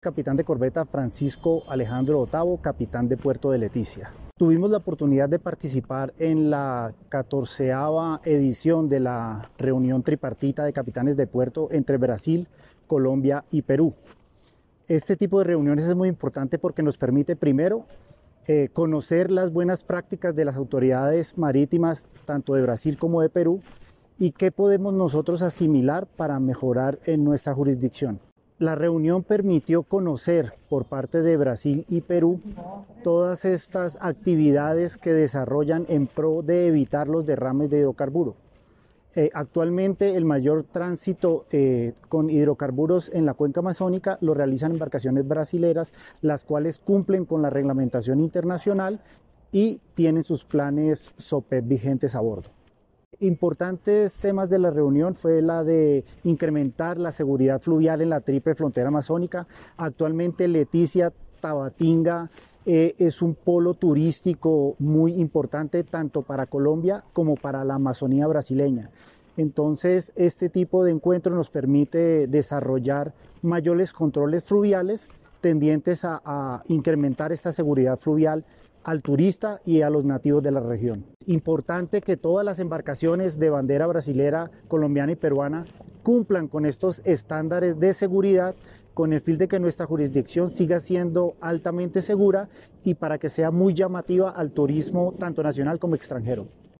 capitán de corbeta Francisco Alejandro Otavo, capitán de Puerto de Leticia. Tuvimos la oportunidad de participar en la 14ª edición de la reunión tripartita de capitanes de puerto entre Brasil, Colombia y Perú. Este tipo de reuniones es muy importante porque nos permite primero conocer las buenas prácticas de las autoridades marítimas tanto de Brasil como de Perú y qué podemos nosotros asimilar para mejorar en nuestra jurisdicción. La reunión permitió conocer por parte de Brasil y Perú todas estas actividades que desarrollan en pro de evitar los derrames de hidrocarburos. Actualmente el mayor tránsito con hidrocarburos en la cuenca amazónica lo realizan embarcaciones brasileras, las cuales cumplen con la reglamentación internacional y tienen sus planes SOPEP vigentes a bordo. Importantes temas de la reunión fue la de incrementar la seguridad fluvial en la triple frontera amazónica. Actualmente Leticia, Tabatinga, es un polo turístico muy importante tanto para Colombia como para la Amazonía brasileña. Entonces, este tipo de encuentros nos permite desarrollar mayores controles fluviales tendientes a incrementar esta seguridad fluvial al turista y a los nativos de la región. Importante que todas las embarcaciones de bandera brasilera, colombiana y peruana cumplan con estos estándares de seguridad con el fin de que nuestra jurisdicción siga siendo altamente segura y para que sea muy llamativa al turismo tanto nacional como extranjero.